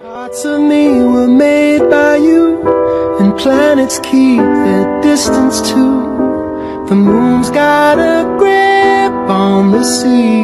Parts of me were made by you, and planets keep their distance too. The moon's got a grip on the sea.